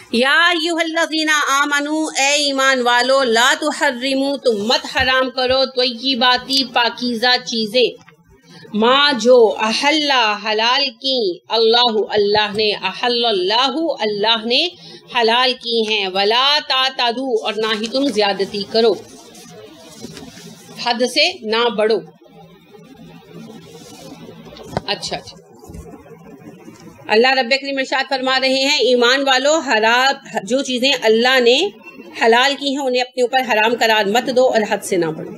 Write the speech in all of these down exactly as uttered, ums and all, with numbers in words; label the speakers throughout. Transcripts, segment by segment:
Speaker 1: یا ایھا آمنو اے ایمان والو لا تحرمو تم مت حرام کرو طیباتی پاکیزہ چیزیں ماں جو احل حلال کی اللہ اللہ نے احل اللہ اللہ نے حلال کی ہیں ولا تعتدوا اور نہ ہی تم زیادتی کرو حد سے نہ بڑھو. اچھا اچھا اللہ رب کریم ارشاد فرما رہے ہیں ایمان والو حرام جو چیزیں اللہ نے حلال کی ہیں انہیں اپنے اوپر حرام قرار مت دو اور حد سے نہ بڑھو.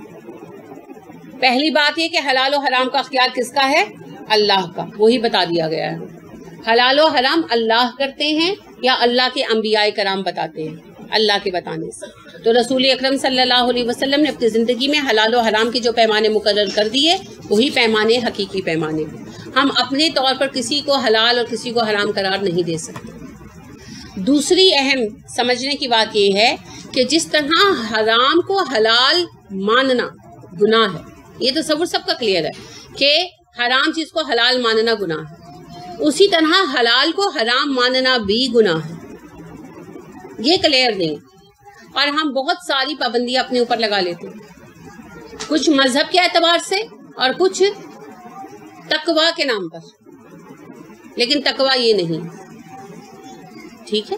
Speaker 1: پہلی بات یہ کہ حلال و حرام کا اختیار کس کا ہے؟ اللہ کا. وہی بتا دیا گیا ہے. حلال و حرام اللہ کرتے ہیں یا اللہ کے انبیاء کرام بتاتے ہیں؟ اللہ کے بتانے سے. تو رسول اکرم صلی اللہ علیہ وسلم نے اپنی زندگی میں حلال و حرام کے جو پیمانے مقرر کر دیے وہی پیمانے حقیقی پیمانے ہیں. ہم اپنے طور پر کسی کو حلال اور کسی کو حرام قرار نہیں دے سکتے. دوسری اہم سمجھنے کی بات یہ ہے کہ جس طرح حرام کو حلال ماننا گناہ ہے، یہ تصور سب کا کلیئر ہے کہ حرام چیز کو حلال ماننا گناہ ہے، اسی طرح حلال کو حرام ماننا بھی گناہ ہے. یہ کلیئر نہیں. اور ہم بہت ساری پابندیاں اپنے اوپر لگا لیتے ہیں، کچھ مذہب کے اعتبار سے اور کچھ تقوی کے نام پر، لیکن تقوی یہ نہیں. ٹھیک ہے،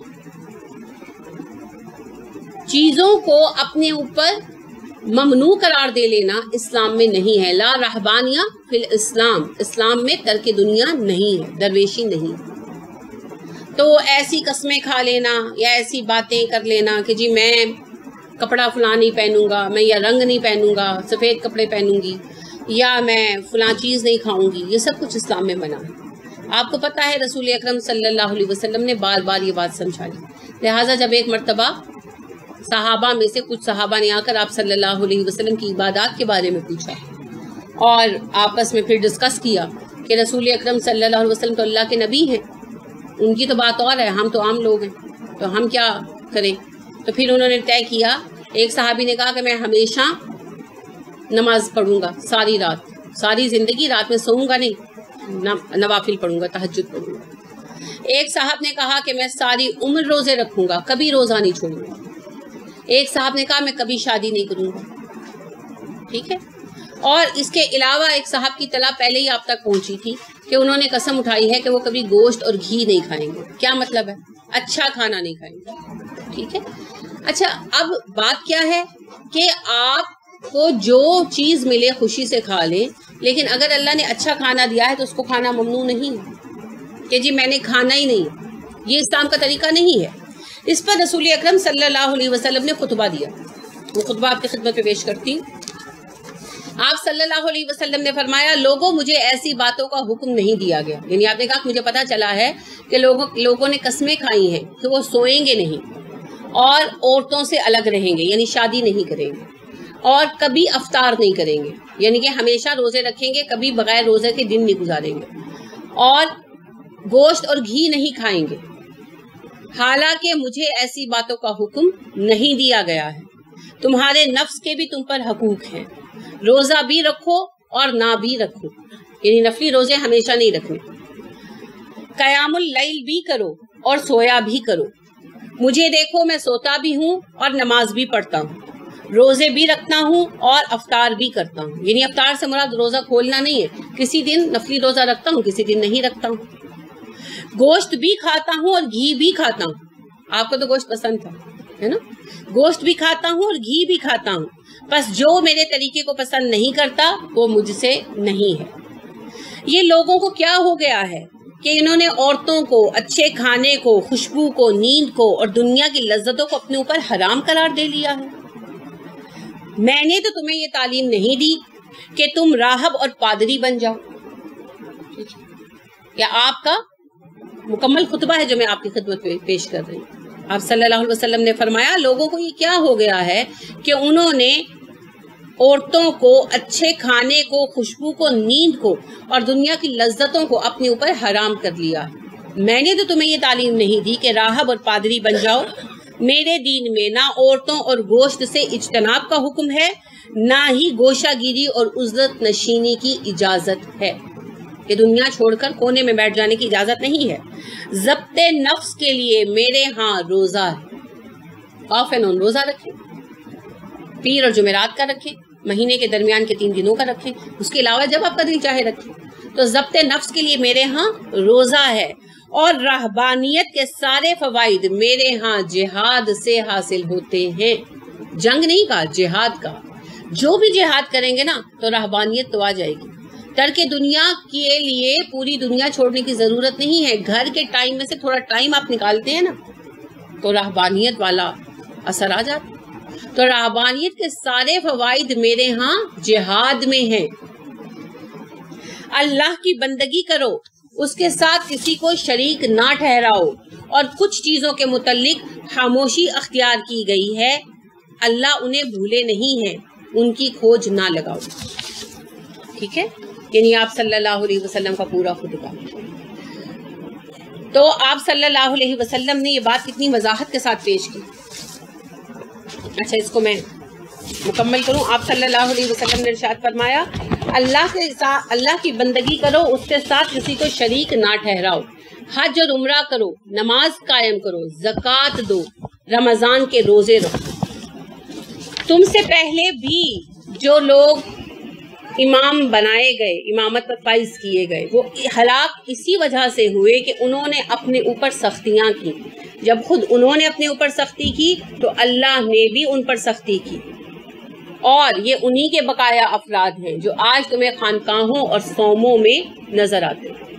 Speaker 1: چیزوں کو اپنے اوپر ممنوع قرار دے لینا اسلام میں نہیں ہے. لا رہبانیہ فی الاسلام، اسلام میں ترک دنیا نہیں ہے، درویشی نہیں. تو ایسی قسمیں کھا لینا یا ایسی باتیں کر لینا کہ جی میں کپڑا فلاں نہیں پہنوں گا، میں یا رنگ نہیں پہنوں گا، سفید کپڑے پہنوں گی، یا میں فلاں چیز نہیں کھاؤں گی، یہ سب کچھ اسلام میں منع ہے. آپ کو پتہ ہے رسول اکرم صلی اللہ علیہ وسلم نے بار بار یہ بات سمجھائی. لہٰذا جب ایک مرتبہ صحابہ میں سے کچھ صحابہ نے آ کر آپ صلی اللہ علیہ وسلم کی عبادات کے بارے میں پوچھا اور آپس میں پھر ڈسکس کیا کہ رسول اکرم صلی اللہ علیہ وسلم تو اللہ کے نبی ہیں، ان کی تو بات اور ہے، ہم تو عام لوگ ہیں، تو ہم کیا کریں؟ تو پھر انہوں نے طے کیا. ایک صحابی نے کہا کہ میں ہمیشہ نماز پڑھوں گا ساری رات، ساری زندگی رات میں سوؤں گا نہیں، نوافل پڑھوں گا، تہجد پڑھوں گا. ایک صاحب نے کہا کہ میں ساری عمر روزے رکھوں گا، کبھی روزہ نہیں چھوڑوں گا. ایک صاحب نے کہا میں کبھی شادی نہیں کروں گا. ٹھیک ہے. اور اس کے علاوہ ایک صاحب کی اطلاع پہلے ہی آپ تک پہنچی تھی کہ انہوں نے قسم اٹھائی ہے کہ وہ کبھی گوشت اور گھی نہیں کھائیں گے. کیا مطلب ہے؟ اچھا کھانا نہیں کھائیں گے. ٹھیک ہے. اچھا اب بات کیا ہے کہ آپ کو جو چیز ملے خوشی سے کھا لیں، لیکن اگر اللہ نے اچھا کھانا دیا ہے تو اس کو کھانا ممنوع نہیں ہے کہ جی میں نے کھانا ہی نہیں. یہ اسلام کا طریقہ نہیں ہے. اس پر رسول اکرم صلی اللہ علیہ وسلم نے خطبہ دیا. وہ خطبہ آپ کی خدمت میں پیش کرتی ہوں. آپ صلی اللہ علیہ وسلم نے فرمایا لوگوں مجھے ایسی باتوں کا حکم نہیں دیا گیا. یعنی آپ نے کہا کہ مجھے پتا چلا ہے کہ لوگوں لوگوں نے قسمیں کھائی ہیں کہ وہ سوئیں گے نہیں اور عورتوں سے الگ رہیں گے، یعنی شادی نہیں کریں گے، اور کبھی افطار نہیں کریں گے، یعنی کہ ہمیشہ روزے رکھیں گے، کبھی بغیر روزے کے دن نہیں گزاریں گے، اور گوشت اور گھی نہیں کھائیں گے. حالانکہ مجھے ایسی باتوں کا حکم نہیں دیا گیا ہے. تمہارے نفس کے بھی تم پر حقوق ہیں، روزہ بھی رکھو اور نہ بھی رکھو، یعنی نفلی روزے ہمیشہ نہیں رکھنے. قیام اللیل بھی کرو اور سویا بھی کرو. مجھے دیکھو میں سوتا بھی ہوں اور نماز بھی پڑھتا ہوں، روزے بھی رکھتا ہوں اور افطار بھی کرتا ہوں. یعنی افطار سے مراد روزہ کھولنا نہیں ہے، کسی دن نفلی روزہ رکھتا ہوں، کسی دن نہیں رکھتا ہوں. گوشت بھی کھاتا ہوں اور گھی بھی کھاتا ہوں. آپ کو تو گوشت پسند تھا ہے نا. گوشت بھی کھاتا ہوں اور گھی بھی کھاتا ہوں، بس جو میرے طریقے کو پسند نہیں کرتا وہ مجھ سے نہیں ہے. یہ لوگوں کو کیا ہو گیا ہے کہ انہوں نے عورتوں کو، اچھے کھانے کو، خوشبو کو، نیند کو اور دنیا کی لذتوں کو اپنے اوپر حرام قرار دے لیا ہے. میں نے تو تمہیں یہ تعلیم نہیں دی کہ تم راہب اور پادری بن جاؤ. یا آپ کا مکمل خطبہ ہے جو میں آپ کی خدمت میں پیش کر رہی ہوں. آپ صلی اللہ علیہ وسلم نے فرمایا لوگوں کو یہ کیا ہو گیا ہے کہ انہوں نے عورتوں کو، اچھے کھانے کو، خوشبو کو، نیند کو اور دنیا کی لذتوں کو اپنے اوپر حرام کر لیا. میں نے تو تمہیں یہ تعلیم نہیں دی کہ راہب اور پادری بن جاؤ. میرے دین میں نہ عورتوں اور گوشت سے اجتناب کا حکم ہے، نہ ہی گوشہ گیری اور عزلت نشینی کی اجازت ہے. کہ دنیا چھوڑ کر کونے میں بیٹھ جانے کی اجازت نہیں ہے۔ ضبط نفس کے لیے میرے ہاں روزہ ہے، آف اینڈ آن روزہ رکھیں، پیر اور جمعرات کا رکھیں، مہینے کے درمیان کے تین دنوں کا رکھیں، اس کے علاوہ جب آپ کا دل چاہے رکھیں۔ تو ضبط نفس کے لیے میرے ہاں روزہ ہے، اور رہبانیت کے سارے فوائد میرے ہاں جہاد سے حاصل ہوتے ہیں۔ جنگ نہیں کہا، جہاد کا، جو بھی جہاد کریں گے نا تو رہبانیت تو آ جائے گی۔ ترک دنیا کے لیے پوری دنیا چھوڑنے کی ضرورت نہیں ہے، گھر کے ٹائم میں سے تھوڑا ٹائم آپ نکالتے ہیں نا تو رہبانیت والا اثر آ جاتا۔ تو رہبانیت کے سارے فوائد میرے ہاں جہاد میں ہیں۔ اللہ کی بندگی کرو، اس کے ساتھ کسی کو شریک نہ ٹھہراؤ، اور کچھ چیزوں کے متعلق خاموشی اختیار کی گئی ہے، اللہ انہیں بھولے نہیں ہے، ان کی کھوج نہ لگاؤ۔ ٹھیک ہے، یعنی آپ صلی اللہ علیہ وسلم کا پورا خطبہ۔ تو آپ صلی اللہ علیہ وسلم نے یہ بات کتنی وضاحت کے ساتھ پیش کی۔ اچھا، اس کو میں مکمل کروں۔ آپ صلی اللہ علیہ وسلم نے ارشاد فرمایا، اللہ کے ساتھ اللہ کی بندگی کرو، اس کے ساتھ کسی کو شریک نہ ٹھہراؤ، حج اور عمرہ کرو، نماز قائم کرو، زکوٰۃ دو، رمضان کے روزے رکھو۔ تم سے پہلے بھی جو لوگ امام بنائے گئے، امامت پر فائز کیے گئے، وہ ہلاک اسی وجہ سے ہوئے کہ انہوں نے اپنے اوپر سختیاں کی۔ جب خود انہوں نے اپنے اوپر سختی کی تو اللہ نے بھی ان پر سختی کی، اور یہ انہی کے بقایا افراد ہیں جو آج تمہیں خانقاہوں اور صوموں میں نظر آتے ہیں۔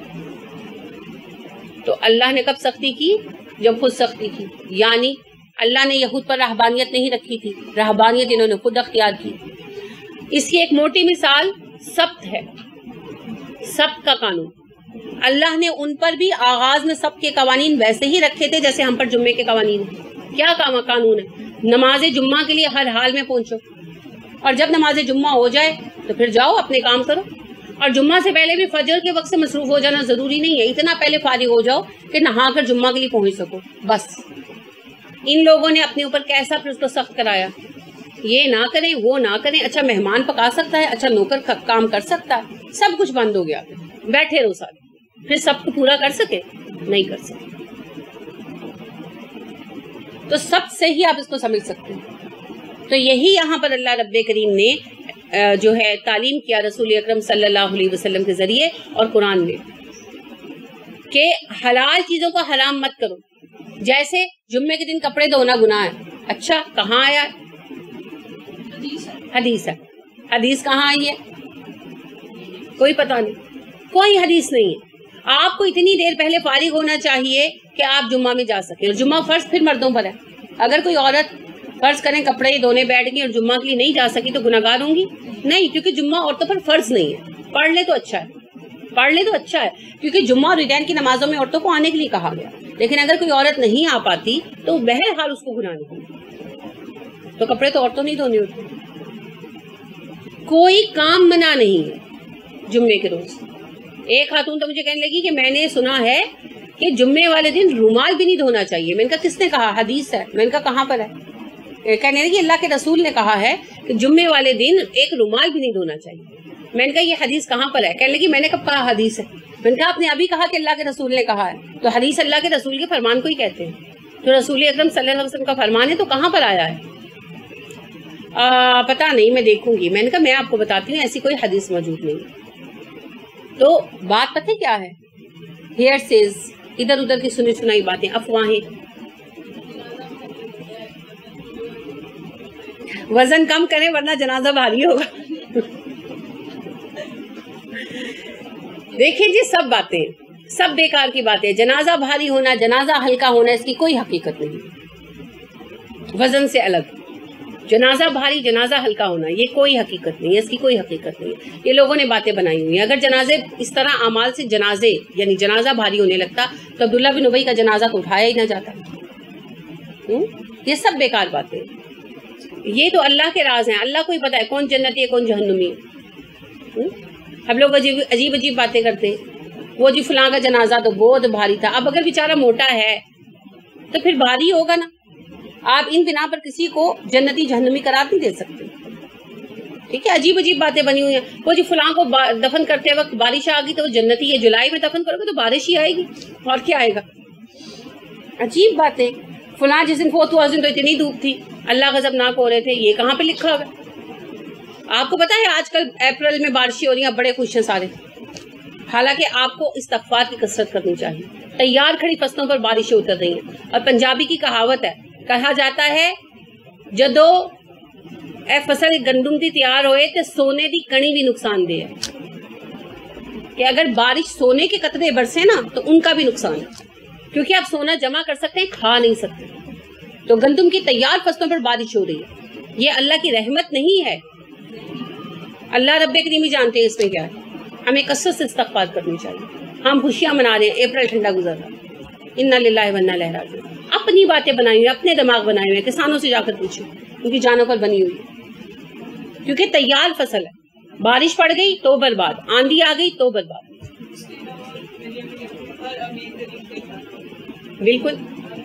Speaker 1: تو اللہ نے کب سختی کی؟ جب خود سختی کی، یعنی اللہ نے یہود پر رہبانیت نہیں رکھی تھی، رہبانیت انہوں نے خود اختیار کی۔ اس کی ایک موٹی مثال سبت ہے، سبت کا قانون۔ اللہ نے ان پر بھی آغاز میں سبت کے قوانین ویسے ہی رکھے تھے جیسے ہم پر جمعے کے قوانین ہیں۔ کیا قانون ہے؟ نماز جمعہ کے لیے ہر حال میں پہنچو، اور جب نماز جمعہ ہو جائے تو پھر جاؤ اپنے کام کرو، اور جمعہ سے پہلے بھی فجر کے وقت سے مصروف ہو جانا ضروری نہیں ہے، اتنا پہلے فارغ ہو جاؤ کہ نہا کر جمعہ کے لیے پہنچ سکو بس۔ ان لوگوں نے اپنے اوپر کیسا پھر اس کو سخت کرایا، یہ نہ کریں وہ نہ کریں، اچھا مہمان پکا سکتا ہے، اچھا نوکر کام کر سکتا ہے، سب کچھ بند ہو گیا، بیٹھے رہو سارے، پھر سب کو پورا کر سکے؟ نہیں کر سکے۔ تو سب سے ہی آپ اس کو سمجھ سکتے ہیں۔ تو یہی یہاں پر اللہ رب کریم نے جو ہے تعلیم کیا رسول اکرم صلی اللہ علیہ وسلم کے ذریعے اور قرآن میں، کہ حلال چیزوں کو حرام مت کرو۔ جیسے جمعے کے دن کپڑے دھونا گناہ ہے، اچھا کہاں آیا ہے؟ حدیث ہے۔ حدیث کہاں آئی ہے؟ کوئی پتہ نہیں، کوئی حدیث نہیں ہے۔ آپ کو اتنی دیر پہلے فارغ ہونا چاہیے کہ آپ جمعہ میں جا سکیں، اور جمعہ فرض پھر مردوں پر ہے۔ اگر کوئی عورت فرض کریں کپڑے دھونے بیٹھ گئی اور جمعہ کے لیے نہیں جا سکی تو گناہگار ہوں گی؟ نہیں، کیونکہ جمعہ عورتوں پر فرض نہیں ہے۔ پڑھ لے تو اچھا ہے، پڑھ لے تو اچھا ہے، کیونکہ جمعہ اور عیدین کی نمازوں میں عورتوں کو آنے کے لیے کہا گیا، لیکن اگر کوئی عورت نہیں آ پاتی تو بہرحال اس کو گناہ نہیں، تو کپڑے تو عورتوں نہیں دھونے ہوتے۔ کوئی کام منع نہیں ہے جمعے کے روز۔ ایک خاتون تو مجھے کہنے لگی کہ میں نے سنا ہے کہ جمعے والے دن رومال بھی نہیں دھونا چاہیے۔ میں نے کہا کس نے کہا؟ حدیث ہے۔ میں نے کہا کہاں پر ہے؟ کہنے لگی اللہ کے رسول نے کہا ہے کہ جمعے والے دن ایک رومال بھی نہیں دھونا چاہیے۔ میں نے کہا یہ حدیث کہاں پر ہے؟ کہنے لگی میں نے کب کہا حدیث ہے؟ میں نے کہا آپ نے ابھی کہا کہ اللہ کے رسول نے کہا ہے، تو حدیث اللہ کے رسول کے فرمان کو ہی کہتے ہیں۔ تو رسول اکرم صلی اللہ علیہ وسلم کا فرمان ہے تو کہاں پر آیا ہے؟ آ, پتہ نہیں، میں دیکھوں گی۔ میں نے کہا میں آپ کو بتاتی ہوں ایسی کوئی حدیث موجود نہیں۔ تو بات پتہ کیا ہے؟ ہیئر سیز، ادھر ادھر کی سنی سنائی باتیں، افواہیں۔ وزن کم کریں ورنہ جنازہ بھاری ہوگا۔ دیکھیں جی، سب باتیں سب بیکار کی باتیں۔ جنازہ بھاری ہونا، جنازہ ہلکا ہونا، اس کی کوئی حقیقت نہیں۔ وزن سے الگ جنازہ بھاری، جنازہ ہلکا ہونا، یہ کوئی حقیقت نہیں ہے، اس کی کوئی حقیقت نہیں ہے۔ یہ لوگوں نے باتیں بنائی ہوئی ہیں۔ اگر جنازے اس طرح اعمال سے جنازے یعنی جنازہ بھاری ہونے لگتا تو عبداللہ بن ابی کا جنازہ تو اٹھایا ہی نہ جاتا۔ یہ سب بیکار باتیں، یہ تو اللہ کے راز ہیں، اللہ کو ہی پتہ ہے کون جنتی ہے کون جہنمی ہے۔ ہم لوگ عجیب عجیب عجیب باتیں کرتے ہیں، وہ جی فلاں کا جنازہ تو بہت بھاری تھا۔ اب اگر بیچارہ موٹا ہے تو پھر بھاری ہوگا نا۔ آپ ان بنا پر کسی کو جنتی جہنمی قرار نہیں دے سکتے۔ ٹھیک ہے, عجیب عجیب باتیں بنی ہوئی ہیں. وہ جی فلاں کو دفن کرتے وقت بارش آ گئی تو وہ جنتی ہے, جولائی میں دفن کرو گے تو بارش ہی آئے گی, اور کیا آئے گا. عجیب باتیں. فلاں جس دن فوت ہوا اس دن تو اتنی دھوپ تھی, اللہ غضبناک ہو رہے تھے, یہ کہاں پہ لکھا ہوگا. آپ کو پتا ہے آج کل اپریل میں بارشیں ہو رہی ہیں, بڑے خوش ہیں سارے. حالانکہ آپ کو استغفار کی کثرت کرنی چاہیے. تیار کھڑی فصلوں پر بارشیں اتر رہی ہیں. اور پنجابی کی کہاوت ہے, کہا جاتا ہے جدو اے فصل گندم دی تیار ہوئے تے سونے دی کڑی بھی نقصان دے ہے, کہ اگر بارش سونے کے قطرے برسے نا تو ان کا بھی نقصان ہے, کیونکہ آپ سونا جمع کر سکتے ہیں, کھا نہیں سکتے. تو گندم کی تیار فصلوں پر بارش ہو رہی ہے, یہ اللہ کی رحمت نہیں ہے. اللہ رب کریم ہی جانتے ہیں اس میں کیا ہے. ہمیں کثرت سے استغفار کرنی چاہیے. ہم خوشیاں منا رہے ہیں, اپریل ٹھنڈا گزر رہا ہے, انا للہ و انا الیہ راجعون. اپنی باتیں بنائی ہوئی, اپنے دماغ بنائے ہوئے, کسانوں سے جا کر پوچھیں, ان کی جانوں پر بنی ہوئی ہے, کیونکہ تیار فصل ہے. بارش پڑ گئی تو برباد, آندھی آ گئی تو برباد. بالکل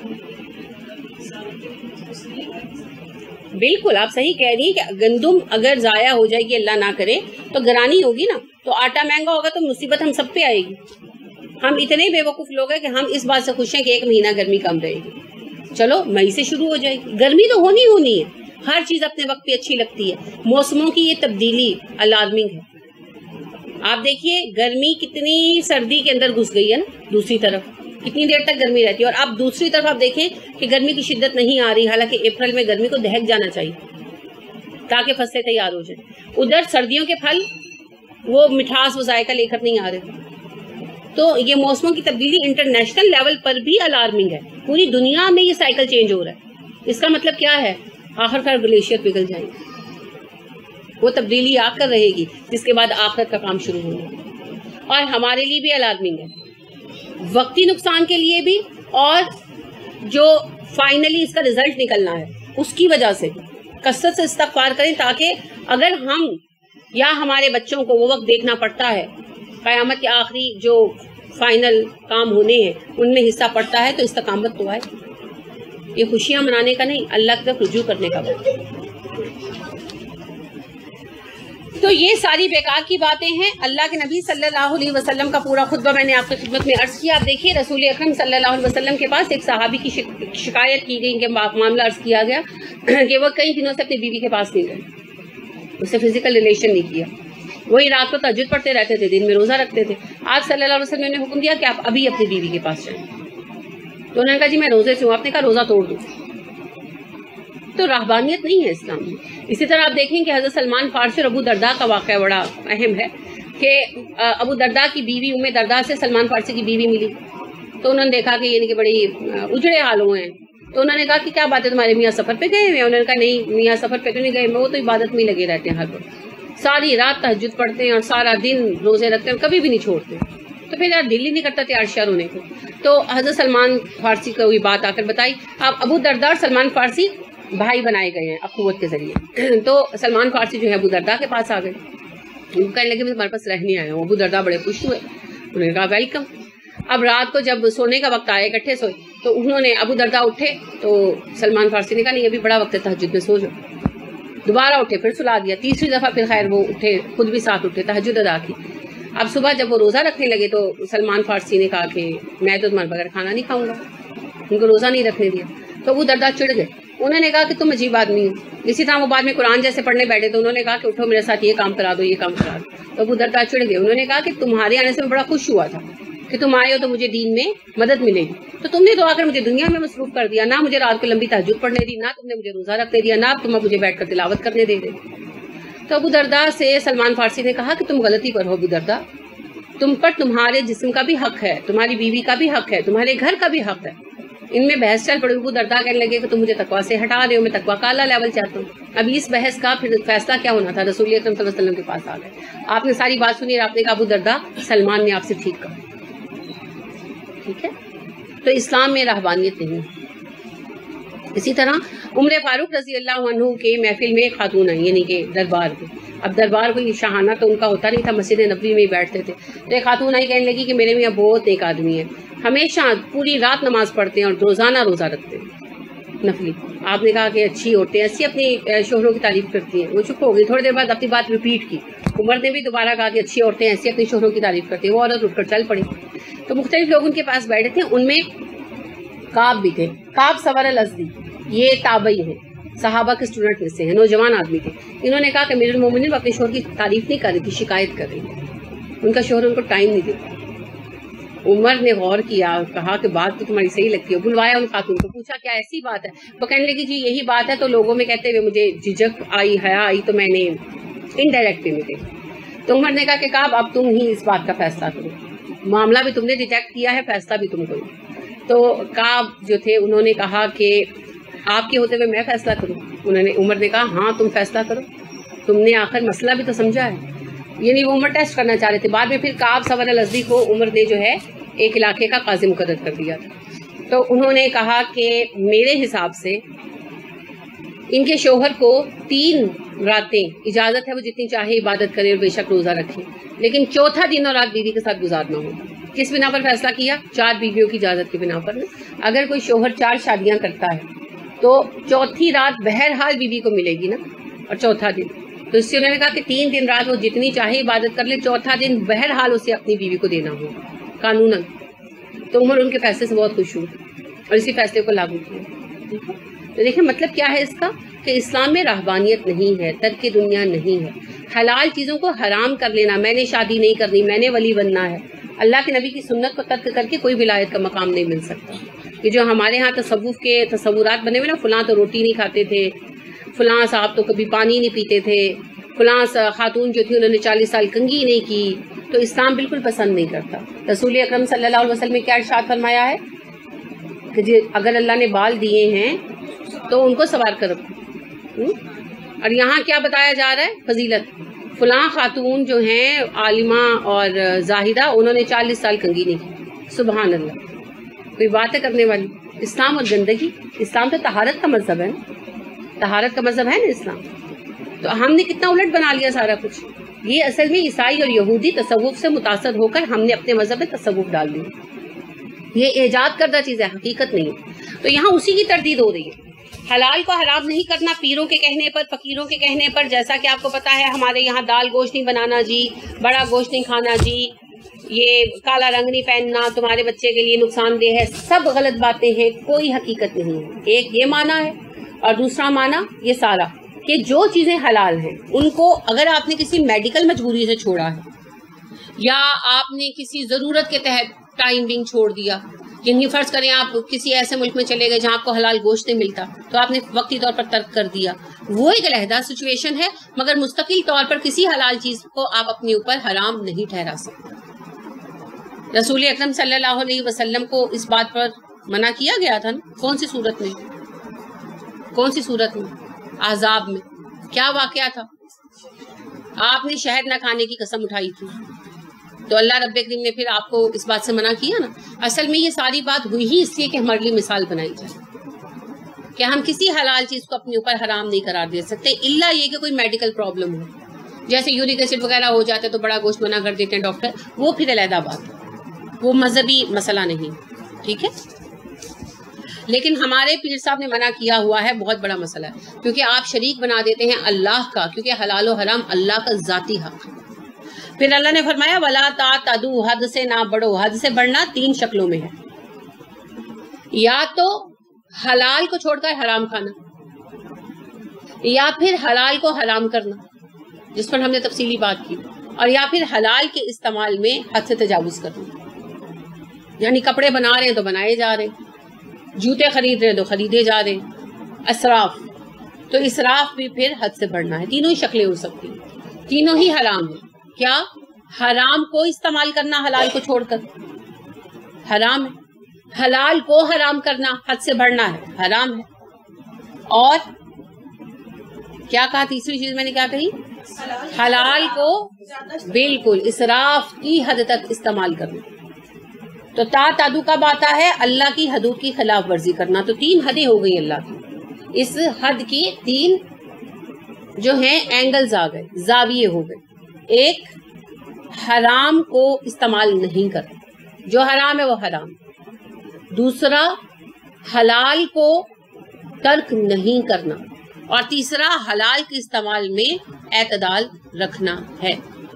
Speaker 1: بالکل آپ صحیح کہہ رہی ہیں کہ گندم اگر ضائع ہو جائے گی, اللہ نہ کرے, تو گرانی ہوگی نا, تو آٹا مہنگا ہوگا تو مصیبت ہم سب پہ آئے گی. ہم اتنے بے وقوف لوگ ہیں کہ ہم اس بات سے خوش ہیں کہ ایک مہینہ گرمی کم رہے گی. چلو مئی سے شروع ہو جائے گی. گرمی تو ہونی ہونی ہے, ہر چیز اپنے وقت پہ اچھی لگتی ہے. موسموں کی یہ تبدیلی الارمنگ ہے. آپ دیکھیے گرمی کتنی سردی کے اندر گھس گئی ہے نا, دوسری طرف کتنی دیر تک گرمی رہتی ہے. اور آپ دوسری طرف آپ دیکھیں کہ گرمی کی شدت نہیں آ رہی, حالانکہ اپریل میں گرمی کو دہک جانا چاہیے تاکہ فصلیں تیار ہو جائیں. ادھر سردیوں کے پھل وہ مٹھاس و ذائقہ لے کر نہیں آ رہے. تو یہ موسموں کی تبدیلی انٹرنیشنل لیول پر بھی الارمنگ ہے. پوری دنیا میں یہ سائیکل چینج ہو رہا ہے. اس کا مطلب کیا ہے, آخر کار گلیشیئر پگھل جائیں گے, وہ تبدیلی آ کر رہے گی, جس کے بعد آخرت کا کام شروع ہوگا. اور ہمارے لیے بھی الارمنگ ہے, وقتی نقصان کے لیے بھی, اور جو فائنلی اس کا رزلٹ نکلنا ہے اس کی وجہ سے. کثرت سے استغفار کریں تاکہ اگر ہم یا ہمارے بچوں کو وہ وقت دیکھنا پڑتا ہے, قیامت کے آخری جو فائنل کام ہونے ہیں ان میں حصہ پڑتا ہے, تو استقامت تو آئے. یہ خوشیاں منانے کا نہیں, اللہ کی طرف رجوع کرنے کا وقت. تو یہ ساری بیکار کی باتیں ہیں. اللہ کے نبی صلی اللہ علیہ وسلم کا پورا خطبہ میں نے آپ کی خدمت میں عرض کیا. آپ دیکھیے رسول اکرم صلی اللہ علیہ وسلم کے پاس ایک صحابی کی شکایت کی گئی کہ معاملہ عرض کیا گیا کہ وہ کئی دنوں سے اپنی بیوی کے پاس نہیں گئے, اس سے فزیکل ریلیشن نہیں کیا, وہی رات کو تہجد پڑھتے رہتے تھے, دن میں روزہ رکھتے تھے. آپ صلی اللہ علیہ وسلم نے حکم دیا کہ آپ ابھی اپنی بیوی کے پاس جائیں. تو انہوں نے کہا جی میں روزے سے ہوں. آپ نے کہا روزہ توڑ دوں. تو راہبانیت نہیں ہے اسلام میں. اسی طرح آپ دیکھیں کہ حضرت سلمان فارسی اور ابو درداء کا واقعہ بڑا اہم ہے کہ ابو درداء کی بیوی ام درداء سے سلمان فارسی کی بیوی ملی. تو انہوں نے دیکھا کہ یہ بڑی اجڑے حالوں ہیں. تو انہوں نے کہا کہ کیا بات ہے, تمہارے میاں سفر پہ گئے ہوئے؟ انہوں نے کہا نہیں, میاں سفر پہ تو نہیں گئے, وہ تو عبادت میں لگے رہتے ہیں, ہر وقت ساری رات تہجد پڑھتے ہیں اور سارا دن روزے رکھتے ہیں, کبھی بھی نہیں چھوڑتے. تو پھر یار دل ہی نہیں کرتا تیار شیار ہونے کو. تو حضرت سلمان فارسی کو یہ بات آ کر بتائی. اب ابو درداء اور سلمان فارسی بھائی بنائے گئے ہیں اخوت کے ذریعے. تو سلمان فارسی جو ہے ابو درداء کے پاس آ گئے, کہنے لگے میں تمہارے پاس رہنے آیا ہوں. ابو درداء بڑے خوش ہوئے, انہوں نے کہا ویلکم. اب رات کو جب سونے کا وقت آیا, اکٹھے سوئے, تو انہوں نے ابو درداء اٹھے تو سلمان فارسی نے کہا نہیں ابھی بڑا وقت ہے, تہجد میں سو جاؤ. دوبارہ اٹھے, پھر سلا دیا. تیسری دفعہ پھر خیر وہ اٹھے, خود بھی ساتھ اٹھے, تہجد ادا کی. اب صبح جب وہ روزہ رکھنے لگے تو سلمان فارسی نے کہا کہ میں تو تمہارے بغیر کھانا نہیں کھاؤں گا, ان کو روزہ نہیں رکھنے دیا. تو ابو درداء چڑ گئے. انہوں نے کہا کہ تم عجیب آدمی ہو. اسی طرح وہ بعد میں قرآن جیسے پڑھنے بیٹھے تو انہوں نے کہا کہ اٹھو میرے ساتھ یہ کام کرا دو, یہ کام کرا دو. تو ابو درداء چڑ گئے. انہوں نے کہا کہ تمہارے آنے سے میں بڑا خوش ہوا تھا کہ تم آئے ہو تو مجھے دین میں مدد ملے گی, تو تم نے تو آ کر مجھے دنیا میں مصروف کر دیا. نہ مجھے رات کو لمبی تہجد پڑھنے دی, نہ تم نے مجھے روزہ رکھنے دیا, نہ تم مجھے بیٹھ کر تلاوت کرنے دے دے. تو ابو درداء سے سلمان فارسی نے کہا کہ تم غلطی پر ہو ابو درداء, تم پر تمہارے جسم کا بھی حق ہے, تمہاری بیوی کا بھی حق ہے, تمہارے گھر کا بھی حق ہے. ان میں بحث چل پڑی. ابو درداء کہنے لگے کہ تم مجھے تقویٰ سے ہٹا رہے ہو, میں تقویٰ کا اعلیٰ لیول چاہتا ہوں. اب اس بحث کا پھر فیصلہ کیا ہونا تھا, رسول اکرم صلی اللہ علیہ وسلم کے پاس آ گئے. آپ نے ساری بات سنی اور آپ نے کہا ابو درداء سلمان نے آپ سے ٹھیک کہا. ٹھیک ہے, تو اسلام میں رہبانیت نہیں. اسی طرح عمر فاروق رضی اللہ عنہ کے محفل میں ایک خاتون آئی, یعنی کہ دربار میں. اب دربار کوئی شاہانہ تو ان کا ہوتا نہیں تھا, مسجد نبوی میں ہی بیٹھتے تھے. تو ایک خاتون آئی, کہنے لگی کہ میرے میاں بہت نیک آدمی ہے, ہمیشہ پوری رات نماز پڑھتے ہیں اور روزانہ روزہ رکھتے ہیں. نفلی. آپ نے کہا کہ اچھی عورتیں ایسی اپنی شوہروں کی تعریف کرتی ہیں. وہ چپ ہو گئی. تھوڑی دیر بعد اپنی بات ریپیٹ کی. عمر نے بھی دوبارہ کہا کہ اچھی عورتیں ایسی اپنی شوہروں کی تعریف کرتی ہیں. وہ عورت اٹھ کر چل پڑی. تو مختلف لوگ ان کے پاس بیٹھے تھے. ان میں کعب بھی تھے. کعب سور الازدی یہ تابعی ہیں, صحابہ کے اسٹوڈنٹ میں سے ہیں, نوجوان آدمی تھے. انہوں نے کہا کہ امیر المومنین وہ اپنے شوہر کی تعریف نہیں کر رہی تھی, شکایت کر رہی تھی. ان کا شوہر ان کو ٹائم نہیں دیتا. عمر نے غور کیا, کہا کہ بات تو تمہاری صحیح لگتی ہے. بلوایا ان خاتون کو, پوچھا کیا ایسی بات ہے؟ وہ کہنے لگی جی یہی بات ہے. تو لوگوں میں کہتے ہوئے مجھے جھجک آئی, حیا آئی, تو میں نے انڈائریکٹ میں دے. تو عمر نے کہا کہ کعب اب تم ہی اس بات کا فیصلہ کرو, معاملہ بھی تم نے ریجیکٹ کیا ہے, فیصلہ بھی تم کرو. تو کعب جو تھے انہوں نے کہا کہ آپ کے ہوتے ہوئے میں فیصلہ کروں. انہوں نے عمر نے کہا ہاں تم فیصلہ کرو, تم نے آخر مسئلہ بھی تو سمجھا ہے. یعنی وہ عمر ٹیسٹ کرنا چاہ رہے تھے. بعد میں پھر کعب سور الازدی کو عمر نے جو ہے ایک علاقے کا قاضی مقرر کر دیا تھا. تو انہوں نے کہا کہ میرے حساب سے ان کے شوہر کو تین راتیں اجازت ہے, وہ جتنی چاہے عبادت کرے اور بے شک روزہ رکھے, لیکن چوتھا دن اور رات بیوی کے ساتھ گزارنا ہوگا. کس بنا پر فیصلہ کیا؟ چار بیویوں کی اجازت کی بنا پر. اگر کوئی شوہر چار شادیاں کرتا ہے تو چوتھی رات بہرحال بیوی کو ملے گی نا, اور چوتھا دن. تو اس سے انہوں نے کہا کہ تین دن رات وہ جتنی چاہے عبادت کر لے, چوتھا دن بہرحال اسے اپنی بیوی کو دینا ہوگا قانوناً. تو عمر ان کے فیصلے سے بہت خوش ہوئی اور اسی فیصلے کو لاگو کیا. تو دیکھیں مطلب کیا ہے اس کا, کہ اسلام میں رہبانیت نہیں ہے, ترک دنیا نہیں ہے. حلال چیزوں کو حرام کر لینا, میں نے شادی نہیں کرنی, میں نے ولی بننا ہے, اللہ کے نبی کی سنت کو ترک کر کے کوئی ولایت کا مقام نہیں مل سکتا. کہ جو ہمارے ہاں تصوف کے تصورات بنے ہوئے نا, فلاں تو روٹی نہیں کھاتے تھے, فلاں صاحب تو کبھی پانی نہیں پیتے تھے, فلاں خاتون جو تھی انہوں نے چالیس سال کنگھی نہیں کی, تو اسلام بالکل پسند نہیں کرتا. رسول اکرم صلی اللہ علیہ وسلم نے کیا ارشاد فرمایا ہے کہ جی اگر اللہ نے بال دیے ہیں تو ان کو سنوار کر رکھو. اور یہاں کیا بتایا جا رہا ہے؟ فضیلت. فلاں خاتون جو ہیں عالمہ اور زاہدہ, انہوں نے چالیس سال کنگھی نہیں کی. سبحان اللہ, کوئی بات ہے کرنے والی. اسلام اور گندگی, اسلام تو طہارت کا مذہب ہے نا, طہارت کا مذہب ہے نا اسلام. تو ہم نے کتنا الٹ بنا لیا سارا کچھ. یہ اصل میں عیسائی اور یہودی تصوف سے متاثر ہو کر ہم نے اپنے مذہب میں تصوف ڈال دی. یہ ایجاد کردہ چیز ہے, حقیقت نہیں ہے. تو یہاں اسی کی تردید ہو رہی ہے. حلال کو حرام نہیں کرنا پیروں کے کہنے پر, فقیروں کے کہنے پر. جیسا کہ آپ کو پتا ہے ہمارے یہاں دال گوشت نہیں بنانا جی, بڑا گوشت نہیں کھانا جی, یہ کالا رنگ نہیں پہننا, تمہارے بچے کے لیے نقصان دہ ہے. سب غلط باتیں ہیں, کوئی حقیقت نہیں ہے. ایک یہ معنی ہے, اور دوسرا معنی یہ سارا کہ جو چیزیں حلال ہیں ان کو اگر آپ نے کسی میڈیکل مجبوری سے چھوڑا ہے یا آپ نے کسی ضرورت کے تحت ٹائم بینگ چھوڑ دیا, یعنی فرض کریں آپ کسی ایسے ملک میں چلے گئے جہاں آپ کو حلال گوشت نہیں ملتا, تو آپ نے وقتی طور پر ترک کر دیا, وہ ایک علیحدہ سچویشن ہے. مگر مستقل طور پر کسی حلال چیز کو آپ اپنے اوپر حرام نہیں ٹھہرا سکتے. رسول اکرم صلی اللہ علیہ وسلم کو اس بات پر منع کیا گیا تھا نا. کون سی صورت میں, کون سی صورت میں؟ عذاب میں. کیا واقعہ تھا؟ آپ نے شہد نہ کھانے کی قسم اٹھائی تھی, تو اللہ رب کریم نے پھر آپ کو اس بات سے منع کیا نا. اصل میں یہ ساری بات ہوئی ہی اس لیے کہ ہمارے لیے مثال بنائی جائے کہ ہم کسی حلال چیز کو اپنے اوپر حرام نہیں قرار دے سکتے, الا یہ کہ کوئی میڈیکل پرابلم ہو, جیسے یورک ایسڈ وغیرہ ہو جاتا ہے تو بڑا گوشت منع کر دیتے ہیں ڈاکٹر, وہ پھر علیحدہ بات ہے, وہ مذہبی مسئلہ نہیں. ٹھیک ہے, لیکن ہمارے پیر صاحب نے منع کیا ہوا ہے, بہت بڑا مسئلہ ہے, کیونکہ آپ شریک بنا دیتے ہیں اللہ کا, کیونکہ حلال و حرام اللہ کا ذاتی حق ہے. پھر اللہ نے فرمایا وَلَا تَعْتَدُوا, حد سے نہ بڑھو. حد سے بڑھنا تین شکلوں میں ہے, یا تو حلال کو چھوڑ کر حرام کھانا, یا پھر حلال کو حرام کرنا جس پر ہم نے تفصیلی بات کی, اور یا پھر حلال کے استعمال میں حد سے تجاوز کرنا. یعنی کپڑے بنا رہے ہیں تو بنائے جا رہے ہیں, جوتے خرید رہے ہیں تو خریدے جا رہے ہیں. اسراف, تو اسراف بھی پھر حد سے بڑھنا ہے. تینوں ہی شکلیں ہو سکتی ہیں, تینوں ہی حرام ہیں. کیا حرام کو استعمال کرنا حلال کو چھوڑ کر حرام ہے, حلال کو حرام کرنا حد سے بڑھنا ہے, حرام ہے. اور کیا کہا تیسری چیز میں نے کیا کہی؟ حلال کو بالکل اسراف کی حد تک استعمال کرنا. تو تا تادو کب آتا ہے؟ اللہ کی حدود کی خلاف ورزی کرنا. تو تین حدیں ہو گئی اللہ کی. اس حد کی تین جو ہیں اینگلز آ گئے, زاویے ہو گئے. ایک حرام کو استعمال نہیں کرنا, جو حرام ہے وہ حرام. دوسرا حلال کو ترک نہیں کرنا، اور تیسرا حلال کے استعمال میں اعتدال رکھنا ہے۔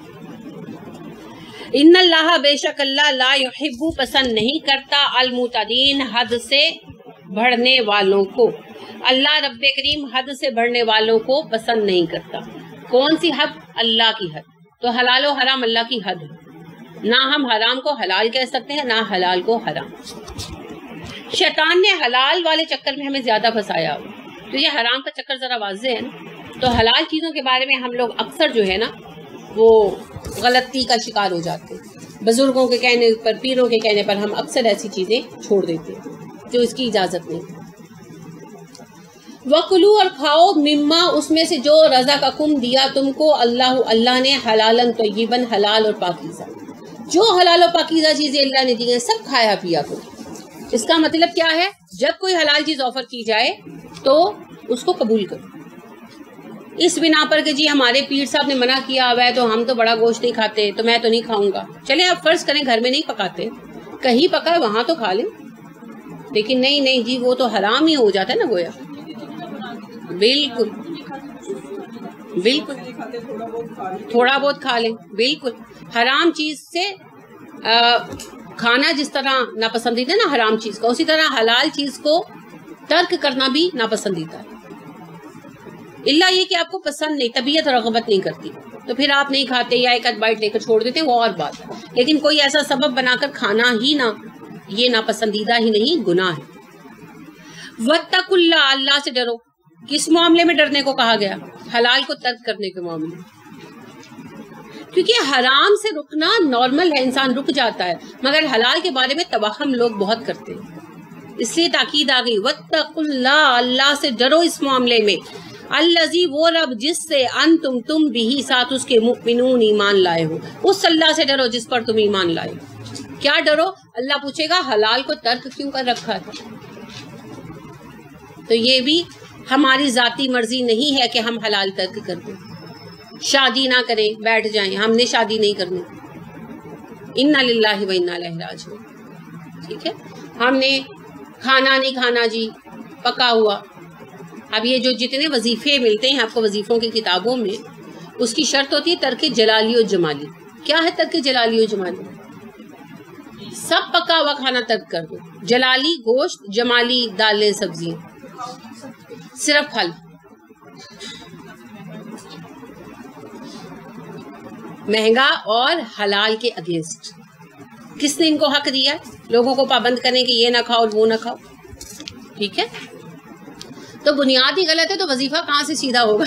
Speaker 1: ان اللہ، بے شک اللہ، لا یحب، پسند نہیں کرتا، المعتدین، حد سے بڑھنے والوں کو۔ اللہ رب کریم حد سے بڑھنے والوں کو پسند نہیں کرتا۔ کون سی حد؟ اللہ کی حد۔ تو حلال و حرام اللہ کی حد ہے، نہ ہم حرام کو حلال کہہ سکتے ہیں، نہ حلال کو حرام۔ شیطان نے حلال والے چکر میں ہمیں زیادہ پھنسایا ہو، تو یہ حرام کا چکر ذرا واضح ہے نا۔ تو حلال چیزوں کے بارے میں ہم لوگ اکثر جو ہے نا وہ غلطی کا شکار ہو جاتے ہیں، بزرگوں کے کہنے پر، پیروں کے کہنے پر ہم اکثر ایسی چیزیں چھوڑ دیتے ہیں جو اس کی اجازت نہیں۔ وَكُلُوا، اور کھاؤ، مما، اس میں سے جو رزقکم دیا تم کو اللہ اللہ نے، حلالً طیباً، حلال اور پاکیزہ۔ جو حلال اور پاکیزہ چیزیں اللہ نے دی ہیں سب کھایا پیا کرو۔ اس کا مطلب کیا ہے؟ جب کوئی حلال چیز آفر کی جائے تو اس کو قبول کرو۔ اس بنا پر کہ جی ہمارے پیر صاحب نے منع کیا ہوا ہے تو ہم تو بڑا گوشت نہیں کھاتے، تو میں تو نہیں کھاؤں گا۔ چلیں آپ فرض کریں گھر میں نہیں پکاتے، کہیں پکا ہے وہاں تو کھا لیں، لیکن نہیں نہیں جی وہ تو حرام ہی ہو جاتا ہے نا گویا۔ بالکل بالکل تھوڑا بہت کھا لیں، بالکل۔ حرام چیز سے کھانا جس طرح ناپسندیدہ نا حرام چیز کا، اسی طرح حلال چیز کو ترک کرنا بھی ناپسندیدہ ہے۔ اللہ یہ کہ آپ کو پسند نہیں، طبیعت رغبت نہیں کرتی تو پھر آپ نہیں کھاتے یا ایک آدھ بائٹ لے کر چھوڑ دیتے، وہ اور بات ہے، لیکن کوئی ایسا سبب بنا کر کھانا ہی نہ، یہ ناپسندیدہ ہی نہیں، گناہ ہے۔ وَاتَّقُوا اللَّهَ، اللہ سے ڈرو۔ کس معاملے میں ڈرنے کو کہا گیا؟ حلال کو ترک کرنے کے معاملے میں، کیونکہ حرام سے رکنا نارمل ہے، انسان رک جاتا ہے، مگر حلال کے بارے میں توہم لوگ بہت کرتے ہیں، اس لیے تاکید آ گئی وَاتَّقُوا اللَّهَ، اللہ سے ڈرو اس معاملے میں، الذی، وہ رب جس سے انتم تم بھی، ساتھ اس کے مؤمنون، ایمان لائے ہو، اس اللہ سے ڈرو جس پر تم ایمان لائے ہو۔ کیا ڈرو؟ اللہ پوچھے گا حلال کو ترک کیوں کر رکھا تھا؟ تو یہ بھی ہماری ذاتی مرضی نہیں ہے کہ ہم حلال ترک کر دیں، شادی نہ کریں بیٹھ جائیں، ہم نے شادی نہیں کرنی، انا للہ و انا الیہ راجعون، ٹھیک ہے؟ ہم نے کھانا نہیں کھانا جی پکا ہوا۔ اب یہ جو جتنے وظیفے ملتے ہیں آپ کو وظیفوں کی کتابوں میں، اس کی شرط ہوتی ہے ترک جلالی و جمالی۔ کیا ہے ترک جلالی و جمالی؟ سب پکا ہوا کھانا ترک کر دو، جلالی گوشت، جمالی دالیں سبزیاں، صرف پھل، مہنگا اور حلال کے اگینسٹ۔ کس نے ان کو حق دیا ہے لوگوں کو پابند کرنے کہ یہ نہ کھاؤ اور وہ نہ کھاؤ؟ ٹھیک ہے، تو بنیاد ہی غلط ہے تو وظیفہ کہاں سے سیدھا ہوگا؟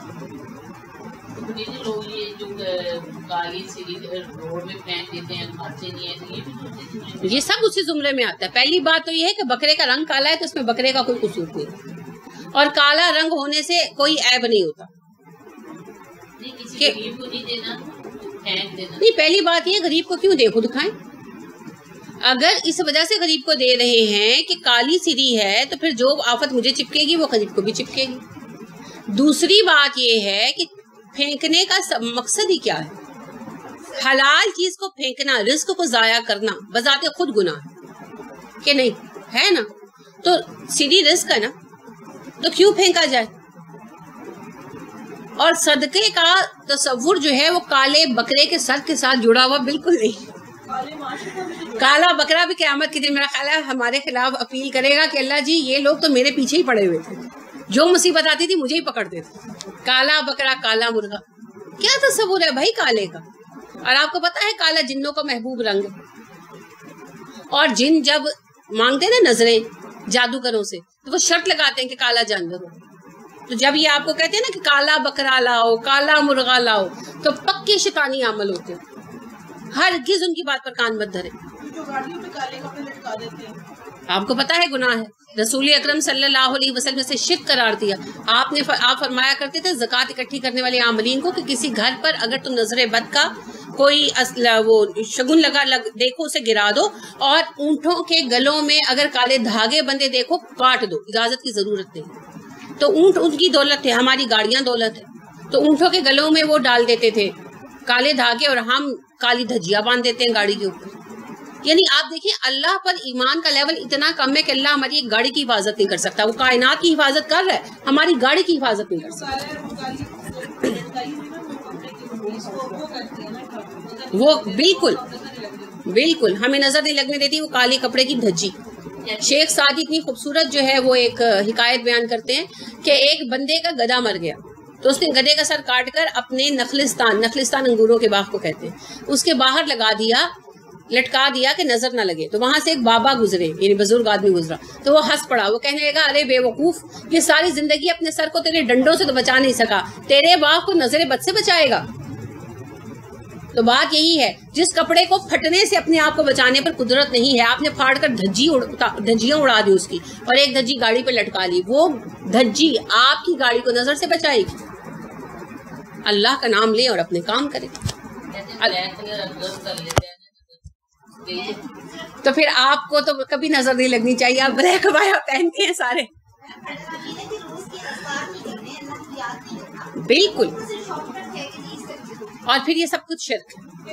Speaker 1: یہ سب اسی زمرے میں آتا ہے۔ پہلی بات تو یہ ہے کہ بکرے کا رنگ کالا ہے تو اس میں بکرے کا کوئی قصور نہیں، اور کالا رنگ ہونے سے کوئی عیب نہیں ہوتا۔ نہیں، پہلی بات یہ غریب کو کیوں دے، خود کھائیں۔ اگر اس وجہ سے غریب کو دے رہے ہیں کہ کالی سری ہے تو پھر جو آفت مجھے چپکے گی وہ غریب کو بھی چپکے گی۔ دوسری بات یہ ہے کہ پھینکنے کا مقصد ہی کیا ہے؟ حلال چیز کو پھینکنا، رزق کو ضائع کرنا بذات خود گناہ ہے کہ نہیں ہے نا؟ تو سری رزق ہے نا، تو کیوں پھینکا جائے؟ اور صدقے کا تصور جو ہے وہ کالے بکرے کے سر کے ساتھ جڑا ہوا بالکل نہیں۔ کالا بکرا بھی قیامت کے دن میرا خیال ہے ہمارے خلاف اپیل کرے گا کہ اللہ جی یہ لوگ تو میرے پیچھے ہی پڑے ہوئے تھے، جو مصیبت آتی تھی مجھے ہی پکڑتے تھے۔ کالا بکرا، کالا مرغا، کیا تصور ہے بھائی کالے کا؟ اور آپ کو پتا ہے کالا جنوں کا محبوب رنگ ہے، اور جن جب مانگتے ہیں نا نظریں جادوگروں سے تو وہ شرط لگاتے ہیں کہ کالا جانور ہو۔ تو جب یہ آپ کو کہتے ہیں نا کہ کالا بکرا لاؤ، کالا مرغا لاؤ، تو پکے شیطانی عمل ہوتے ہیں، ہرگز ان کی بات پر کان مت دھرے۔ آپ کو پتا ہے گناہ ہے، رسول اکرم صلی اللہ علیہ وسلم سے شرک قرار دیا۔ آپ نے آپ فرمایا کرتے تھے زکوٰۃ اکٹھی کرنے والے عاملین کو کہ کسی گھر پر اگر تم نظر بد کا کوئی وہ شگن لگا لگ دیکھو اسے گرا دو، اور اونٹوں کے گلوں میں اگر کالے دھاگے بندے دیکھو کاٹ دو، اجازت کی ضرورت نہیں۔ تو اونٹ ان کی دولت ہے، ہماری گاڑیاں دولت ہے، تو اونٹوں کے گلوں میں وہ ڈال دیتے تھے کالے دھاگے، اور ہم کالی دھجیا باندھ دیتے ہیں گاڑی کے اوپر۔ یعنی آپ دیکھیں اللہ پر ایمان کا لیول اتنا کم ہے کہ اللہ ہماری ایک گاڑی کی حفاظت نہیں کر سکتا. وہ کائنات کی حفاظت کر رہا ہے, ہماری گاڑی کی حفاظت نہیں کر سکتا. وہ بالکل بالکل ہمیں نظر نہیں لگنے دیتی وہ کالے کپڑے کی دھجی. شیخ سعدی اتنی خوبصورت جو ہے وہ ایک حکایت بیان کرتے ہیں کہ ایک بندے کا گدھا مر گیا تو اس نے گدھے کا سر کاٹ کر اپنے نخلستان نخلستان انگوروں کے باغ کو کہتے ہیں اس کے باہر لگا دیا, لٹکا دیا کہ نظر نہ لگے. تو وہاں سے ایک بابا گزرے, یعنی بزرگ آدمی گزرا, تو وہ ہنس پڑا. وہ کہنے لگا ارے بے وقوف, یہ ساری زندگی اپنے سر کو تیرے ڈنڈوں سے تو بچا نہیں سکا, تیرے باغ کو نظر بد سے بچائے گا. تو بات یہی ہے, جس کپڑے کو پھٹنے سے اپنے آپ کو بچانے پر قدرت نہیں ہے, آپ نے پھاڑ کر دھجی دھجیاں اڑا دی اس کی, اور ایک دھجی گاڑی پہ لٹکا لی, وہ دھجی آپ کی گاڑی کو نظر سے بچائے گی. اللہ کا نام لیں اور اپنے کام کریں. تو پھر آپ کو تو کبھی نظر نہیں لگنی چاہیے, آپ بلیک بایا پہنتے ہیں سارے. بالکل, اور پھر یہ سب کچھ شرک ہے.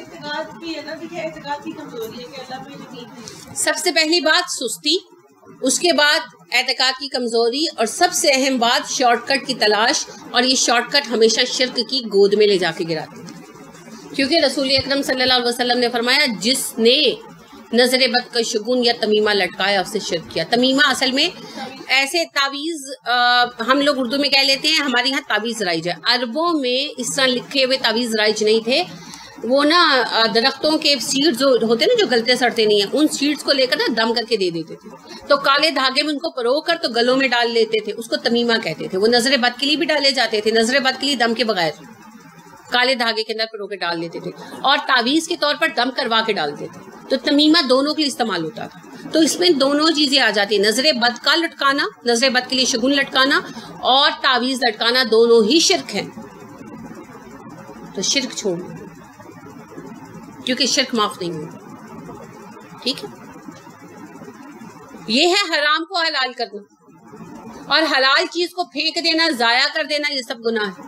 Speaker 1: سب سے پہلی بات سستی, اس کے بعد اعتقاد کی کمزوری, اور سب سے اہم بات شارٹ کٹ کی تلاش, اور یہ شارٹ کٹ ہمیشہ شرک کی گود میں لے جا کے گراتے ہیں. کیونکہ رسول اکرم صلی اللہ علیہ وسلم نے فرمایا جس نے نظر بد کا شگون یا تمیمہ لٹکایا اس سے شرک کیا. تمیمہ اصل میں ایسے تعویذ, ہم لوگ اردو میں کہہ لیتے ہیں, ہمارے یہاں تعویذ رائج ہے. عربوں میں اس طرح لکھے ہوئے تعویذ رائج نہیں تھے. وہ نا درختوں کے سیڈز جو ہوتے نا جو گلتے سڑتے نہیں ہیں, ان سیڈز کو لے کر نا دم کر کے دے دیتے تھے. تو کالے دھاگے میں ان کو پرو کر تو گلوں میں ڈال لیتے تھے, اس کو تمیمہ کہتے تھے. وہ نظر بد کے لیے بھی ڈالے جاتے تھے, نظر بد کے لیے دم کے بغیر کالے دھاگے کے اندر پرو کے ڈال دیتے تھے, اور تعویذ کے طور پر دم کروا کے ڈالتے تھے. تو تمیمہ دونوں کے لیے استعمال ہوتا تھا. تو اس میں دونوں چیزیں آ جاتی ہیں, نظر بد کا لٹکانا, نظر بد کے لیے شگون لٹکانا, اور تعویذ لٹکانا, دونوں ہی شرک ہیں. تو شرک چھوڑ, کیونکہ شرک معاف نہیں ہوتا. ٹھیک ہے, یہ ہے حرام کو حلال کرنا, اور حلال چیز کو پھینک دینا, ضائع کر دینا, یہ سب گناہ ہے.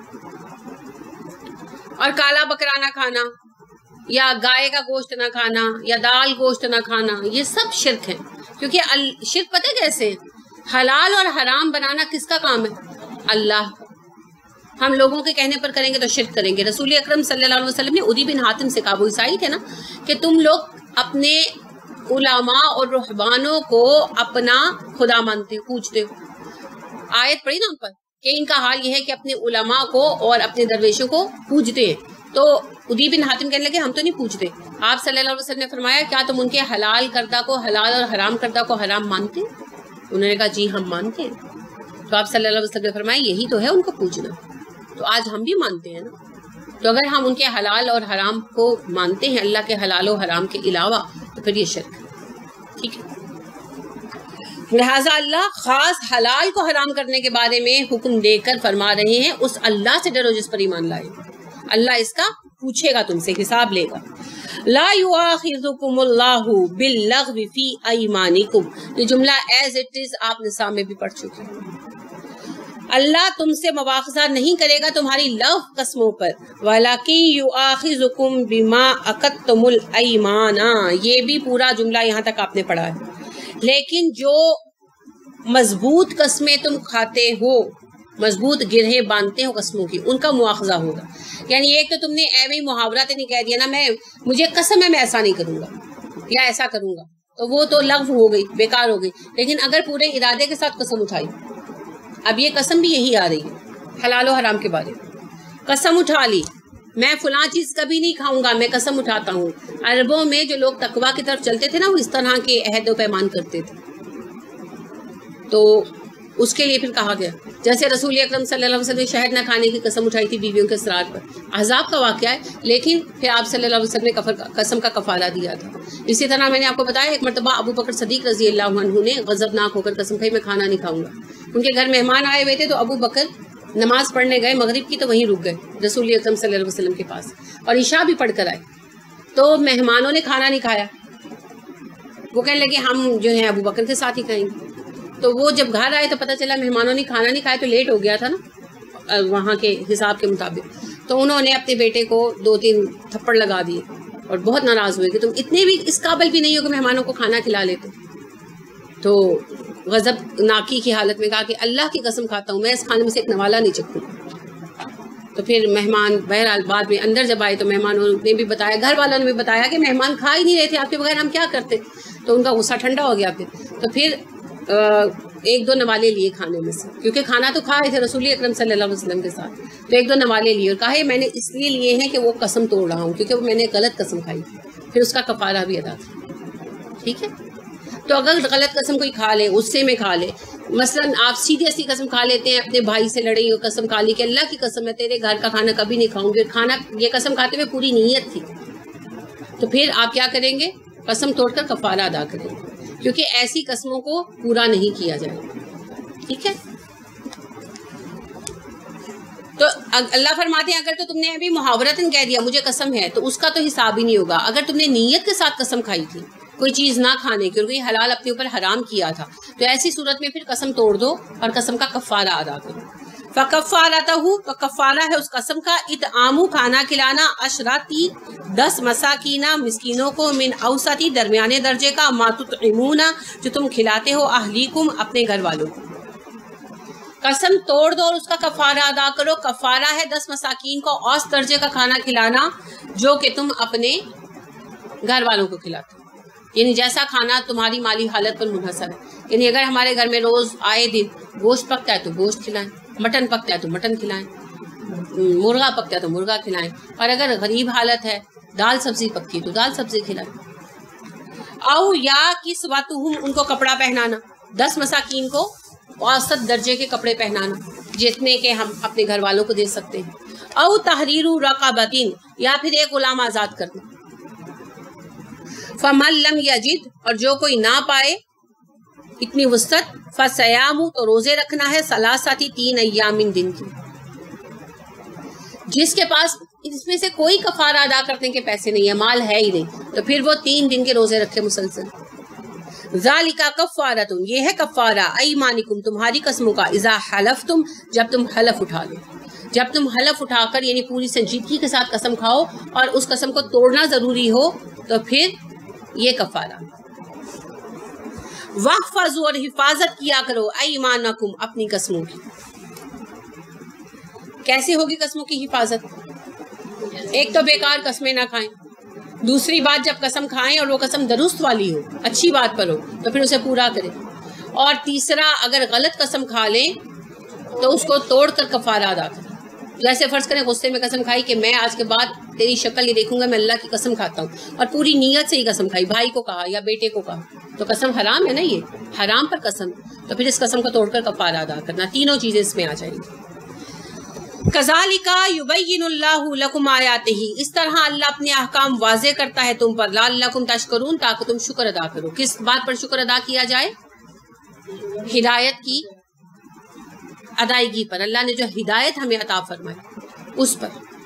Speaker 1: اور کالا بکرا نہ کھانا, یا گائے کا گوشت نہ کھانا, یا دال گوشت نہ کھانا, یہ سب شرک ہے. کیونکہ شرک پتہ کیسے, حلال اور حرام بنانا کس کا کام ہے؟ اللہ کا. ہم لوگوں کے کہنے پر کریں گے تو شرک کریں گے. رسول اکرم صلی اللہ علیہ وسلم نے عدی بن حاتم سے کہا, وہ عیسائی تھے نا, کہ تم لوگ اپنے علماء اور رہبانوں کو اپنا خدا مانتے پوچھتے ہو. آیت پڑھی نا ان پر کہ ان کا حال یہ ہے کہ اپنے علماء کو اور اپنے درویشوں کو پوجتے ہیں. تو عدی بن حاتم کہنے لگے ہم تو نہیں پوچھتے. آپ صلی اللہ علیہ وسلم نے فرمایا کیا تم ان کے حلال کردہ کو حلال اور حرام کردہ کو حرام مانتے ہیں؟ انہوں نے کہا جی ہم مانتے ہیں. تو آپ صلی اللہ علیہ وسلم نے فرمایا یہی تو ہے ان کو پوچھنا. تو آج ہم بھی مانتے ہیں نا. تو اگر ہم ان کے حلال اور حرام کو مانتے ہیں اللہ کے حلال و حرام کے علاوہ, تو پھر یہ شرک ہے. ٹھیک ہے, لہٰذا اللہ خاص حلال کو حرام کرنے کے بارے میں حکم دے کر فرما رہے ہیں اس اللہ سے ڈرو جس پر ایمان لائے. اللہ اس کا پوچھے گا تم سے, حساب لے گا. لا یؤاخذکم اللہ باللغو فی ایمانکم, یہ جملہ ایز اٹ از آپ نصاب میں بھی پڑھ چکے ہیں. اللہ تم سے مواخذہ نہیں کرے گا تمہاری لغو قسموں پر. وَلَكِنْ يُؤَاخِذُكُمْ بِمَا عَقَدتُّمُ الْأَيْمَانَ, یہ بھی پورا جملہ یہاں تک آپ نے پڑھا ہے. لیکن جو مضبوط قسمیں تم کھاتے ہو, مضبوط گرہیں باندھتے ہو قسموں کی, ان کا مواخذہ ہوگا. یعنی ایک تو تم نے ایویں محاورہ تے نہیں کہہ دیا نا, میں مجھے قسم ہے میں ایسا نہیں کروں گا یا ایسا کروں گا, تو وہ تو لغو ہو گئی, بیکار ہو گئی. لیکن اگر پورے ارادے کے ساتھ قسم اٹھائی, اب یہ قسم بھی یہی آ رہی ہے حلال و حرام کے بارے میں. قسم اٹھا لی میں فلاں چیز کبھی نہیں کھاؤں گا, میں قسم اٹھاتا ہوں. عربوں میں جو لوگ تقویٰ کی طرف چلتے تھے نا, وہ اس طرح کے عہد و پیمان کرتے تھے. تو اس کے لیے پھر کہا گیا, جیسے رسول اکرم صلی اللہ علیہ وسلم نے شہد نہ کھانے کی قسم اٹھائی تھی بیویوں کے اسرار پر, عذاب کا واقعہ ہے, لیکن پھر آپ صلی اللہ علیہ وسلم نے قسم کا کفارہ دیا تھا. اسی طرح میں نے آپ کو بتایا ایک مرتبہ ابو بکر صدیق رضی اللہ عنہ نے غضبناک ہو کر قسم کھائی میں کھانا نہیں کھاؤں گا. ان کے گھر مہمان آئے ہوئے تھے, تو ابو بکر نماز پڑھنے گئے مغرب کی, تو وہیں رک گئے رسول اکرم صلی اللہ علیہ وسلم کے پاس, اور عشاء بھی پڑھ کر آئے. تو مہمانوں نے کھانا نہیں کھایا, وہ کہنے لگے ہم جو ہے ابو بکر کے ساتھ ہی کھائیں گے. تو وہ جب گھر آئے تو پتہ چلا مہمانوں نے کھانا نہیں کھایا, تو لیٹ ہو گیا تھا نا وہاں کے حساب کے مطابق. تو انہوں نے اپنے بیٹے کو دو تین تھپڑ لگا دیے, اور بہت ناراض ہوئے کہ تم اتنے بھی اس قابل بھی نہیں ہو کہ مہمانوں کو کھانا کھلا لیتے. تو غضب ناکی کی حالت میں کہا کہ اللہ کی قسم کھاتا ہوں میں اس کھانے میں سے ایک نوالا نہیں چکھوں. تو پھر مہمان بہرحال بعد میں اندر جب آئے تو مہمانوں نے بھی بتایا, گھر والوں نے بھی بتایا کہ مہمان کھا ہی نہیں رہے تھے, آپ کے بغیر ہم کیا کرتے. تو ان کا غصہ ٹھنڈا ہو گیا. پھر تو پھر ایک دو نوالے لیے کھانے میں سے, کیونکہ کھانا تو کھائے تھے رسول اکرم صلی اللہ علیہ وسلم کے ساتھ. تو ایک دو نوالے لیے اور کہا یہ میں نے اس لیے لیے ہیں کہ وہ قسم توڑ رہا ہوں, کیونکہ میں نے غلط قسم کھائی تھی. پھر اس کا کفارہ بھی ادا کیا. ٹھیک ہے. تو اگر غلط قسم کوئی کھا لے, غصے میں کھا لے, مثلاً آپ سیدھی سی قسم کھا لیتے ہیں, اپنے بھائی سے لڑے ہو, قسم کھا لی کہ اللہ کی قسم ہے تیرے گھر کا کھانا کبھی نہیں کھاؤں گے, کھانا یہ قسم کھاتے ہوئے پوری نیت تھی, تو پھر آپ کیا کریں گے, قسم توڑ کر کفارہ ادا کریں گے, کیونکہ ایسی قسموں کو پورا نہیں کیا جائے. ٹھیک ہے. تو اللہ فرماتے ہیں اگر تو تم نے ابھی محاورتاً کہہ دیا مجھے قسم ہے, تو اس کا تو حساب ہی نہیں ہوگا. اگر تم نے نیت کے ساتھ قسم کھائی تھی کوئی چیز نہ کھانے کی اور کوئی حلال اپنے اوپر حرام کیا تھا, تو ایسی صورت میں پھر قسم توڑ دو اور قسم کا کفارہ ادا کرو. فَكَفَّارَتُهُ تو کفارہ ہے اس قسم کا اطعام کھانا کھلانا عشراتی دس مساکینہ مسکینوں کو, من اوسطی درمیانے درجے کا, ما تطعمون جو تم کھلاتے ہو, اہلیکم اپنے گھر والوں کو. قسم توڑ دو اور اس کا کفارہ ادا کرو. کفارہ ہے دس مساکین کو اوسط درجے کا کھانا کھلانا جو کہ تم اپنے گھر والوں کو کھلاتے ہو, یعنی جیسا کھانا تمہاری مالی حالت پر منحصر ہے. یعنی اگر ہمارے گھر میں روز آئے دن گوشت پکتا ہے تو گوشت کھلائیں, مٹن پکتا ہے تو مٹن کھلائیں, مرغا پکتا ہے تو مرغا کھلائیں, اور اگر غریب حالت ہے دال سبزی پکتی ہے تو دال سبزی کھلائیں. او یا کسوتہم ان کو کپڑا پہنانا, دس مساکین کو اوسط درجے کے کپڑے پہنانا جتنے کہ ہم اپنے گھر والوں کو دے سکتے ہیں. او تحریر رقبۃ یا پھر ایک غلام آزاد کرنا. فمن لم یجد اور جو کوئی نہ پائے اتنی وسعت, فصیام تو روزے رکھنا ہے, ثلاثاتی تین ایام دن کی. جس کے پاس اس میں سے کوئی کفارہ ادا کرنے کے پیسے نہیں ہے, مال ہے ہی نہیں, تو پھر وہ تین دن کے روزے رکھے مسلسل. ذالک کفارۃ یہ ہے کفارہ ایمانکم تمہاری قسموں کا, اذا حلفتم جب تم حلف اٹھا لو. جب تم حلف اٹھا کر یعنی پوری سنجیدگی کے ساتھ قسم کھاؤ اور اس قسم کو توڑنا ضروری ہو, تو پھر یہ کفارہ. واحفظوا اور حفاظت کیا کرو ایمانکم اپنی قسموں کی. کیسے ہوگی قسموں کی حفاظت؟ ایک تو بیکار قسمیں نہ کھائیں, دوسری بات جب قسم کھائیں اور وہ قسم درست والی ہو, اچھی بات پر ہو, تو پھر اسے پورا کریں, اور تیسرا اگر غلط قسم کھا لیں تو اس کو توڑ کر کفارہ ادا کریں. جیسے فرض کریں غصے میں قسم کھائی کہ میں آج کے بعد تیری شکل یہ دیکھوں گا, میں اللہ کی قسم کھاتا ہوں, اور پوری نیت سے ہی قسم کھائی, بھائی کو کہا یا بیٹے کو کہا, تو قسم حرام ہے نا, یہ حرام پر قسم, تو پھر اس قسم کو توڑ کر کفارہ ادا کرنا. تینوں چیزیں اس میں آ جائیں گی. کذالک یبین اللہ لکم آیاتہ اس طرح اللہ اپنے احکام واضح کرتا ہے تم پر, لعلکم تشکرون تاکہ تم شکر ادا کرو. کس بات پر شکر ادا کیا جائے؟ ہدایت کی ادائیگی پر, اللہ نے جو ہدایت ہمیں عطا فرمائی اس پر.